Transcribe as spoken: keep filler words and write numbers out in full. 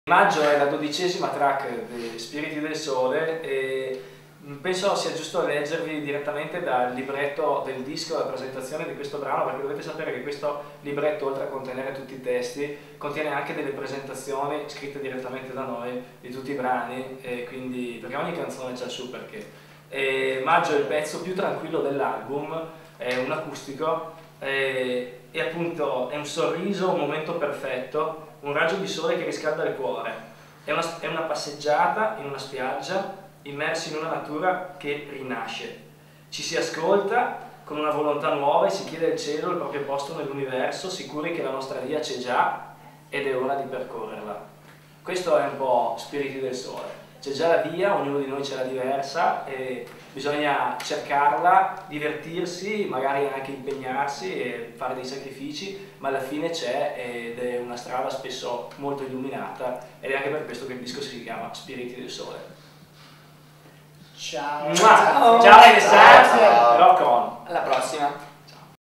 Maggio è la dodicesima track dei Spiriti del Sole e penso sia giusto leggervi direttamente dal libretto del disco la presentazione di questo brano, perché dovete sapere che questo libretto, oltre a contenere tutti i testi, contiene anche delle presentazioni scritte direttamente da noi di tutti i brani, e quindi, perché ogni canzone c'ha il suo perché. E Maggio è il pezzo più tranquillo dell'album, è un acustico e, e appunto è un sorriso, un momento perfetto, un raggio di sole che riscalda il cuore. È una, è una passeggiata in una spiaggia, immersi in una natura che rinasce. Ci si ascolta con una volontà nuova e si chiede al cielo il proprio posto nell'universo, sicuri che la nostra via c'è già ed è ora di percorrerla. Questo è un po' Spiriti del Sole. C'è già la via, ognuno di noi ce l'ha diversa e bisogna cercarla, divertirsi, magari anche impegnarsi e fare dei sacrifici, ma alla fine c'è ed è una strada spesso molto illuminata ed è anche per questo che il disco si chiama Spiriti del Sole. Ciao! Ciao, ciao Alessandro!